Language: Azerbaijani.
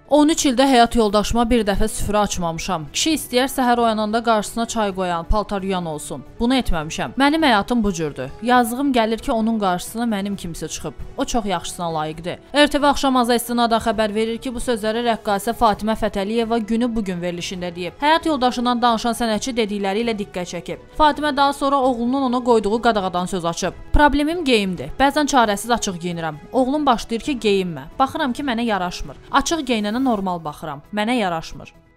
13 ildə həyat yoldaşıma bir dəfə süfrə açmamışam. Kişi istəyər səhər oyananda qarşısına çay qoyan, paltar yuyan olsun. Bunu etməmişəm. Mənim həyatım bu cürdür. Yazığım gəlir ki, onun qarşısına mənim kimsə çıxıb. O çox yaxşısına layiqdir. RTV Axşam istinadən xəbər verir ki, bu sözləri rəqqasə Fatimə Fətəliyeva günü bugün verilişində deyib. Həyat yoldaşından danışan sənətçi dedikləri ilə diqqət çəkib. Fatimə daha sonra oğlunun ona qoyduğu qadağadan söz açıb. Problemim geyimdir. Bəzən çarəsiz açıq geyinirəm. Oğlum başlayır ki, geyinmə. Baxıram ki, mənə yaraşmır. Açıq geyinənə normal baxıram. Mənə yaraşmır.